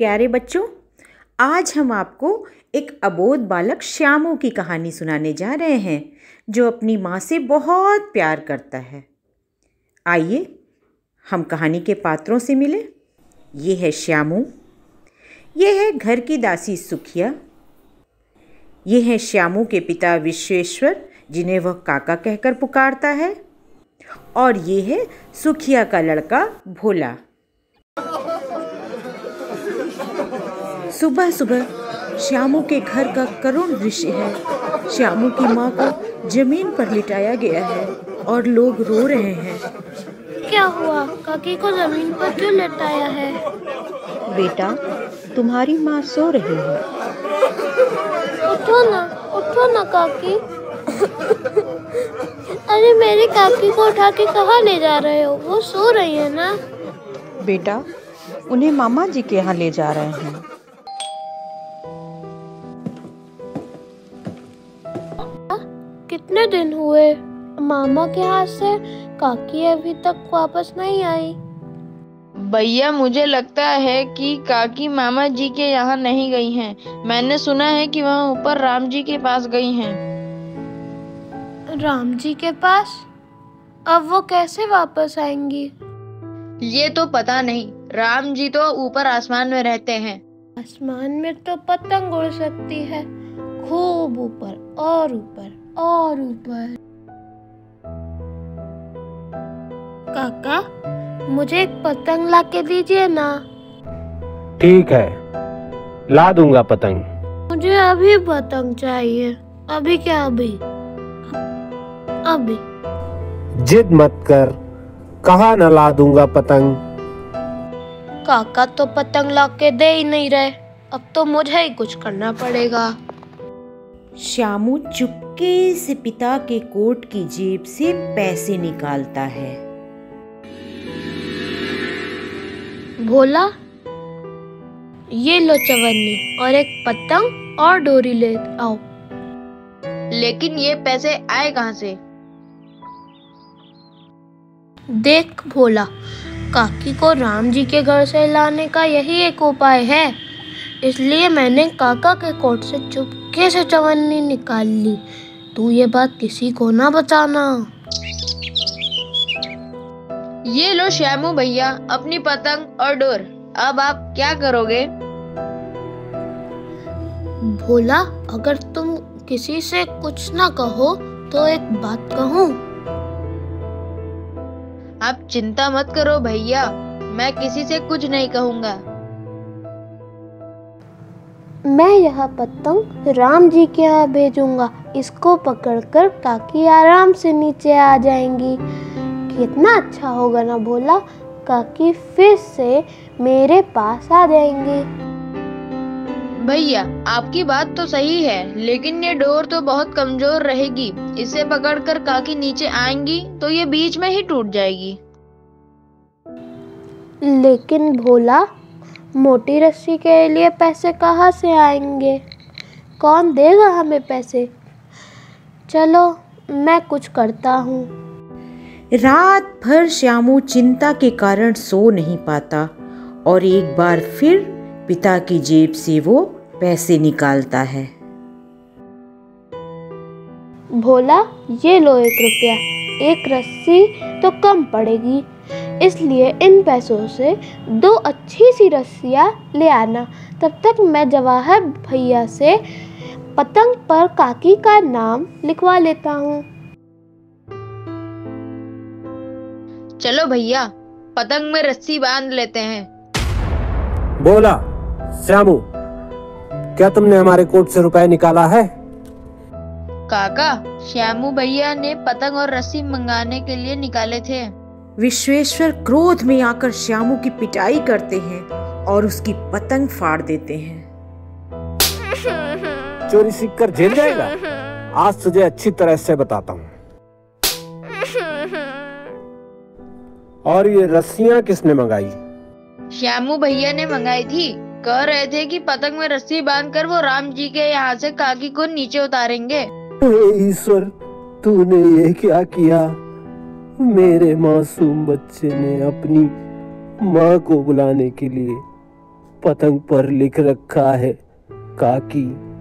प्यारे बच्चों, आज हम आपको एक अबोध बालक श्यामू की कहानी सुनाने जा रहे हैं जो अपनी माँ से बहुत प्यार करता है। आइए हम कहानी के पात्रों से मिलें। ये है श्यामू, ये है घर की दासी सुखिया, ये है श्यामू के पिता विश्वेश्वर जिन्हें वह काका कहकर पुकारता है, और ये है सुखिया का लड़का भोला। सुबह सुबह श्यामू के घर का करुण दृश्य है। श्यामू की माँ को जमीन पर लिटाया गया है और लोग रो रहे हैं। क्या हुआ? काकी को जमीन पर क्यों लिटाया है? बेटा, तुम्हारी माँ सो रही है। उठो ना काकी। अरे मेरी काकी को उठा के कहाँ ले जा रहे हो? वो सो रही है ना। बेटा, उन्हें मामा जी के यहाँ ले जा रहे हैं। कितने दिन हुए मामा के हाथ से? काकी अभी तक वापस नहीं आई। भैया, मुझे लगता है कि काकी मामा जी के यहाँ नहीं गई हैं। मैंने सुना है कि वहाँ ऊपर राम जी के पास गई हैं। राम जी के पास? अब वो कैसे वापस आएंगी? ये तो पता नहीं। राम जी तो ऊपर आसमान में रहते हैं। आसमान में तो पतंग उड़ सकती है, खूब ऊपर और ऊपर और ऊपर। काका, मुझे एक पतंग ला के दीजिए ना। ठीक है, ला दूंगा पतंग। मुझे अभी पतंग चाहिए। अभी क्या? अभी। जिद मत कर, कहाँ न ला दूंगा पतंग। काका तो पतंग ला के दे ही नहीं रहे। अब तो मुझे ही कुछ करना पड़ेगा। श्यामू चुपके से पिता के कोट की जेब से पैसे निकालता है। भोला, ये लो चवन्नी और एक पतंग और डोरी ले आओ। लेकिन ये पैसे आए कहाँ से? देख भोला, काकी को राम जी के घर से लाने का यही एक उपाय है, इसलिए मैंने काका के कोट से चुपके से चवन्नी निकाल ली। तू ये बात किसी को ना बताना। ये लो श्यामू भैया, अपनी पतंग और डोर। अब आप क्या करोगे? भोला, अगर तुम किसी से कुछ ना कहो तो एक बात कहूँ। आप चिंता मत करो भैया, मैं किसी से कुछ नहीं कहूँगा। मैं यह पतंग राम जी के यहाँ भेजूंगा। इसको पकड़कर काकी आराम से नीचे आ जाएंगी। कितना अच्छा होगा ना भोला? काकी फिर से मेरे पास आ जाएंगी। भैया, आपकी बात तो सही है, लेकिन ये डोर तो बहुत कमजोर रहेगी। इसे पकड़कर काकी नीचे आएंगी तो ये बीच में ही टूट जाएगी। लेकिन भोला, मोटी रस्सी के लिए पैसे कहाँ से आएंगे? कौन देगा हमें पैसे? चलो, मैं कुछ करता हूँ। रात भर श्यामू चिंता के कारण सो नहीं पाता और एक बार फिर पिता की जेब से वो पैसे निकालता है। भोला, ये लो 1 रुपया। एक रस्सी तो कम पड़ेगी, इसलिए इन पैसों से 2 अच्छी सी रस्सियाँ ले आना। तब तक मैं जवाहर भैया से पतंग पर काकी का नाम लिखवा लेता हूँ। चलो भैया, पतंग में रस्सी बांध लेते हैं। बोला, श्यामू, क्या तुमने हमारे कोट से रुपए निकाला है? काका, श्यामू भैया ने पतंग और रस्सी मंगाने के लिए निकाले थे। विश्वेश्वर क्रोध में आकर श्यामू की पिटाई करते हैं और उसकी पतंग फाड़ देते हैं। चोरी सीख कर जेल जाएगा? आज तुझे अच्छी तरह से बताता हूँ। और ये रस्सियाँ किसने मंगाई? श्यामू भैया ने मंगाई थी। कह रहे थे कि पतंग में रस्सी बांधकर वो राम जी के यहाँ से काकी को नीचे उतारेंगे। ईश्वर, तूने ये क्या किया? मेरे मासूम बच्चे ने अपनी माँ को बुलाने के लिए पतंग पर लिख रखा है, काकी